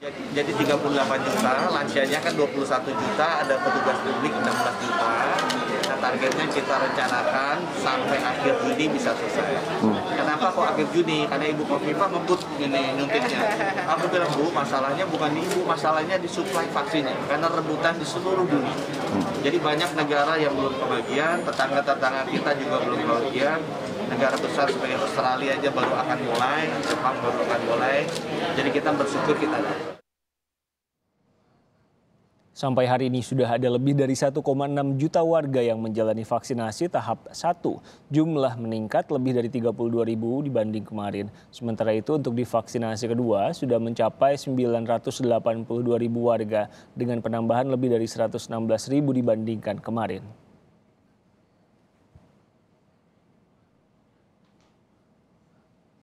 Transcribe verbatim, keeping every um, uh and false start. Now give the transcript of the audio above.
Jadi, jadi tiga puluh delapan juta, lansianya kan dua puluh satu juta, ada petugas publik enam belas juta. Nah, targetnya kita rencanakan sampai akhir Juni bisa selesai. Hmm. Kenapa kok akhir Juni? Karena Ibu Kofifa ngebut ini nyuntiknya. Aku bilang, Bu, masalahnya bukan di Ibu, masalahnya di suplai vaksinnya. Karena rebutan di seluruh dunia. Hmm. Jadi banyak negara yang belum kebagian, tetangga-tetangga kita juga belum kebagian. Negara besar seperti Australia aja baru akan mulai, Jepang baru akan mulai. Jadi kita bersyukur kita dapat. Sampai hari ini sudah ada lebih dari satu koma enam juta warga yang menjalani vaksinasi tahap satu. Jumlah meningkat lebih dari tiga puluh dua ribu dibanding kemarin. Sementara itu untuk divaksinasi kedua sudah mencapai sembilan ratus delapan puluh dua ribu warga dengan penambahan lebih dari seratus enam belas ribu dibandingkan kemarin.